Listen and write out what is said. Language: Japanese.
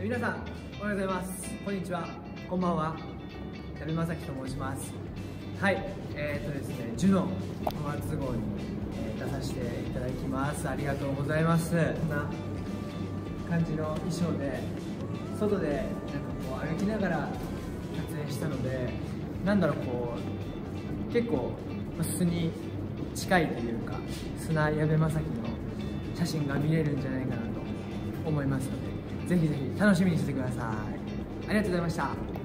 皆さんおはようございます。こんにちは、こんばんは。矢部正樹と申します。はい、ですね、ジュノ5月号に、出させていただきます。ありがとうございます。こんな感じの衣装で外でなんかこう歩きながら撮影したので、なんだろう、こう結構素に近いというか、素な矢部正樹の写真が見れるんじゃないかなと思いますので、ぜひぜひ楽しみにしててください。ありがとうございました。